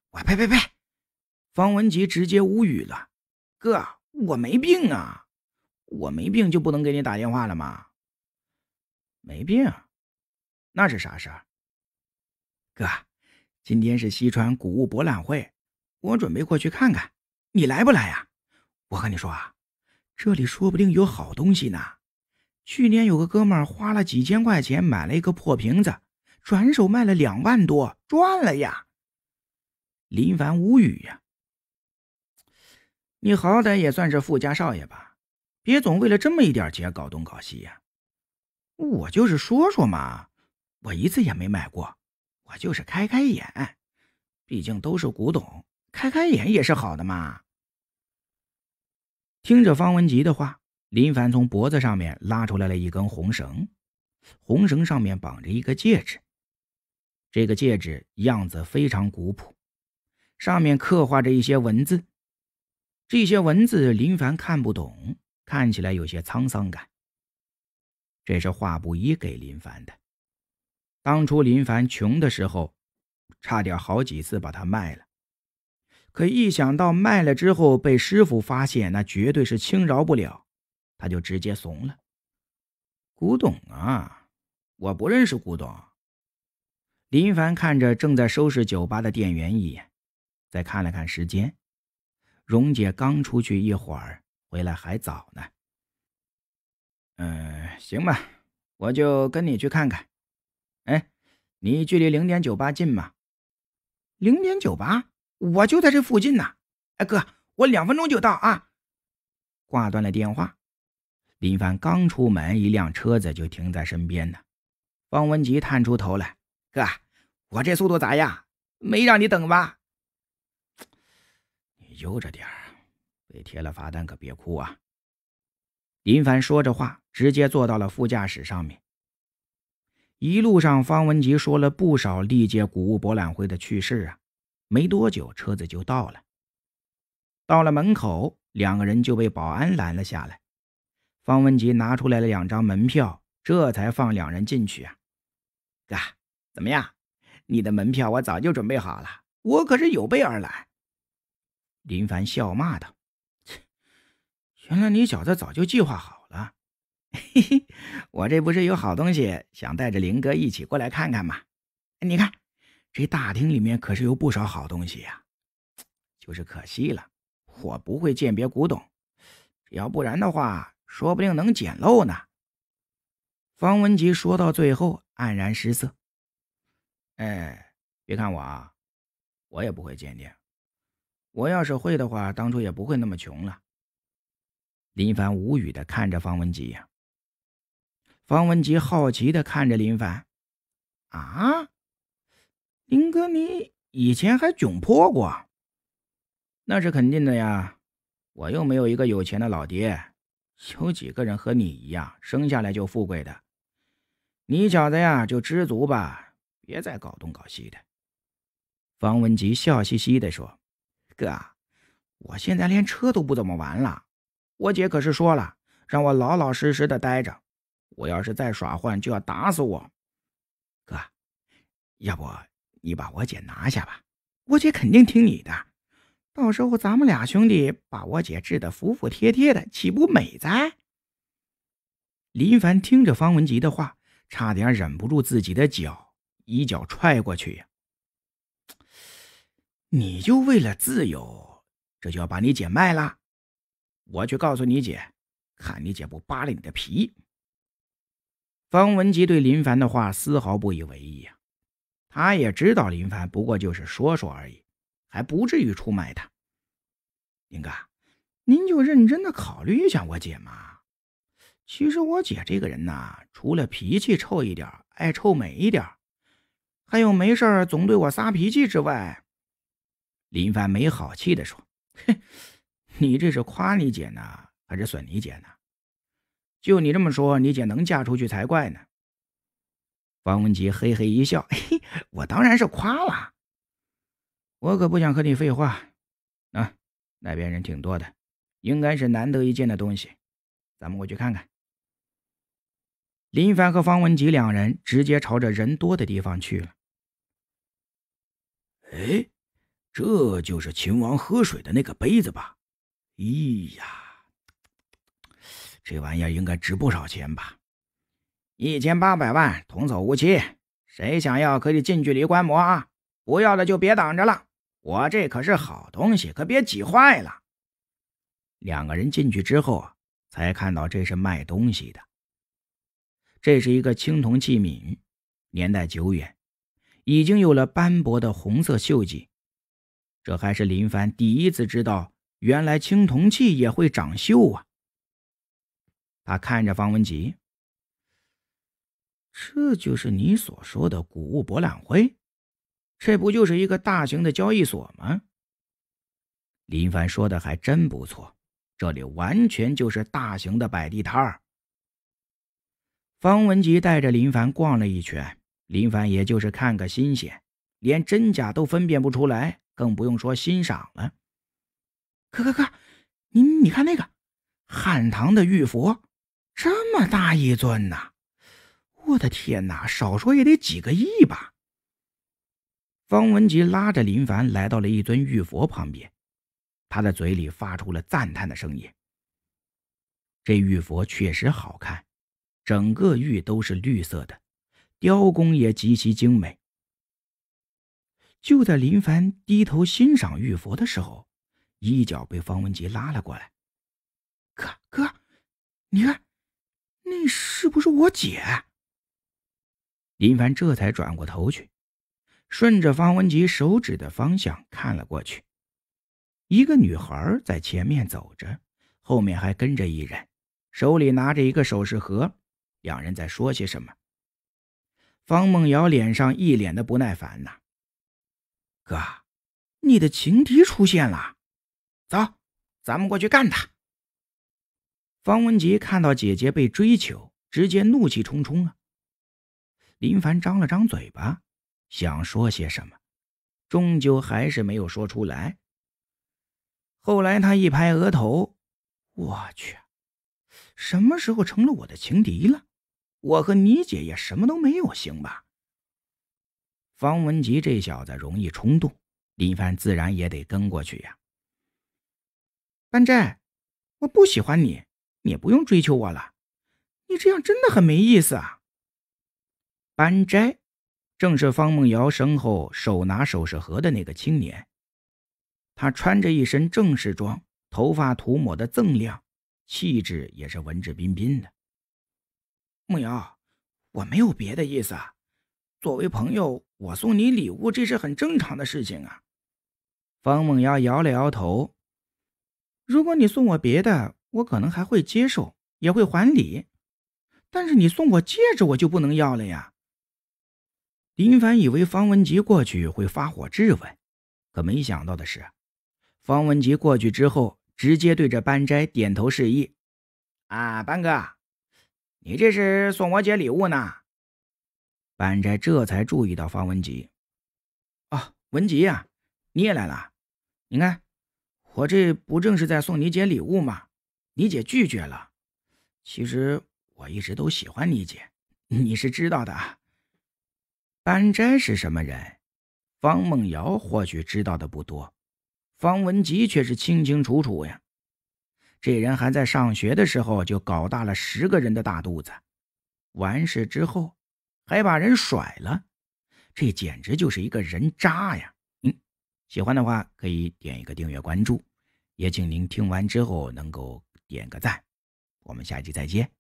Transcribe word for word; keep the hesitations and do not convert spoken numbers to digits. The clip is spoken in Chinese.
我呸呸呸！方文吉直接无语了。哥，我没病啊，我没病就不能给你打电话了吗？没病？那是啥事儿？哥，今天是西川古物博览会，我准备过去看看，你来不来呀？我和你说啊，这里说不定有好东西呢。去年有个哥们儿花了几千块钱买了一个破瓶子，转手卖了两万多，赚了呀。林凡无语呀。你好歹也算是富家少爷吧，别总为了这么一点钱搞东搞西呀。我就是说说嘛，我一次也没买过，我就是开开眼，毕竟都是古董，开开眼也是好的嘛。听着方文吉的话，林凡从脖子上面拉出来了一根红绳，红绳上面绑着一个戒指，这个戒指样子非常古朴，上面刻画着一些文字，这些文字林凡看不懂，看起来有些沧桑感。这是华不一给林凡的，当初林凡穷的时候，差点好几次把它卖了，可一想到卖了之后被师傅发现，那绝对是轻饶不了，他就直接怂了。古董啊，我不认识古董。林凡看着正在收拾酒吧的店员一眼，再看了看时间，蓉姐刚出去一会儿，回来还早呢。嗯，行吧，我就跟你去看看。哎，你距离零点酒吧近吗？零点酒吧？我就在这附近呢。哎哥，我两分钟就到啊。挂断了电话，林凡刚出门，一辆车子就停在身边呢。方文吉探出头来，哥，我这速度咋样？没让你等吧？你悠着点儿，被贴了罚单可别哭啊。林凡说着话，直接坐到了副驾驶上面。一路上，方文吉说了不少历届古物博览会的趣事啊。没多久，车子就到了。到了门口，两个人就被保安拦了下来。方文吉拿出来了两张门票，这才放两人进去啊。哥，怎么样？你的门票我早就准备好了，我可是有备而来。林凡笑骂道：原来你小子早就计划好了。嘿嘿，我这不是有好东西，想带着林哥一起过来看看吗？你看，这大厅里面可是有不少好东西呀。就是可惜了，我不会鉴别古董，要不然的话，说不定能捡漏呢。方文吉说到最后黯然失色。哎，别看我啊，我也不会鉴定。我要是会的话，当初也不会那么穷了。林凡无语地看着方文吉呀、啊。方文吉好奇地看着林凡。啊，林哥，你以前还窘迫过？那是肯定的呀，我又没有一个有钱的老爹，有几个人和你一样生下来就富贵的？你小子呀，就知足吧，别再搞东搞西的。方文吉笑嘻嘻地说：哥，我现在连车都不怎么玩了，我姐可是说了，让我老老实实的待着，我要是再耍坏就要打死我。哥，要不你把我姐拿下吧，我姐肯定听你的，到时候咱们俩兄弟把我姐治得服服帖帖的，岂不美哉？林凡听着方文吉的话，差点忍不住自己的脚，一脚踹过去呀。你就为了自由，这就要把你姐卖了？我去告诉你姐，看你姐不扒了你的皮。方文吉对林凡的话丝毫不以为意呀、啊，他也知道林凡不过就是说说而已，还不至于出卖他。林哥，您就认真的考虑一下我姐嘛。其实我姐这个人呐，除了脾气臭一点，爱臭美一点，还有没事总对我撒脾气之外。林凡没好气地说：哼，你这是夸你姐呢，还是损你姐呢？就你这么说，你姐能嫁出去才怪呢。方文吉嘿嘿一笑：嘿，我当然是夸了，我可不想和你废话啊。那边人挺多的，应该是难得一见的东西，咱们过去看看。林凡和方文吉两人直接朝着人多的地方去了。哎， 这就是秦王喝水的那个杯子吧？咦呀，这玩意儿应该值不少钱吧？一千八百万，童叟无欺，谁想要可以近距离观摩啊！不要的就别挡着了，我这可是好东西，可别挤坏了。两个人进去之后啊，才看到这是卖东西的。这是一个青铜器皿，年代久远，已经有了斑驳的红色锈迹。这还是林帆第一次知道，原来青铜器也会长锈啊！他看着方文吉，这就是你所说的古物博览会？这不就是一个大型的交易所吗？林帆说的还真不错，这里完全就是大型的摆地摊儿。方文吉带着林帆逛了一圈，林帆也就是看个新鲜，连真假都分辨不出来，更不用说欣赏了。哥哥哥，你你看那个汉唐的玉佛，这么大一尊呐！我的天哪，少说也得几个亿吧！方文吉拉着林凡来到了一尊玉佛旁边，他的嘴里发出了赞叹的声音。这玉佛确实好看，整个玉都是绿色的，雕工也极其精美。就在林凡低头欣赏玉佛的时候，一脚被方文吉拉了过来。哥哥，你看，那是不是我姐？林凡这才转过头去，顺着方文吉手指的方向看了过去。一个女孩在前面走着，后面还跟着一人，手里拿着一个首饰盒，两人在说些什么。方梦瑶脸上一脸的不耐烦呐、啊。哥，你的情敌出现了，走，咱们过去干他。方文吉看到姐姐被追求，直接怒气冲冲啊。林凡张了张嘴巴，想说些什么，终究还是没有说出来。后来他一拍额头，我去，什么时候成了我的情敌了？我和你姐也什么都没有，行吧？方文吉这小子容易冲动，林凡自然也得跟过去呀。班斋，我不喜欢你，你也不用追求我了，你这样真的很没意思啊。班斋正是方梦瑶身后手拿首饰盒的那个青年，他穿着一身正式装，头发涂抹的锃亮，气质也是文质彬彬的。梦瑶，我没有别的意思啊，作为朋友，我送你礼物，这是很正常的事情啊。方梦瑶摇了摇头，如果你送我别的，我可能还会接受，也会还礼，但是你送我戒指，我就不能要了呀。林凡以为方文吉过去会发火质问，可没想到的是，方文吉过去之后，直接对着班斋点头示意。啊，班哥，你这是送我姐礼物呢？班斋这才注意到方文吉。啊，文吉呀、啊，你也来了。你看，我这不正是在送你姐礼物吗？你姐拒绝了。其实我一直都喜欢你姐，你是知道的啊。班斋是什么人？方梦瑶或许知道的不多，方文吉却是清清楚楚呀。这人还在上学的时候就搞大了十个人的大肚子，完事之后还把人甩了，这简直就是一个人渣呀！嗯，喜欢的话可以点一个订阅关注，也请您听完之后能够点个赞。我们下期再见。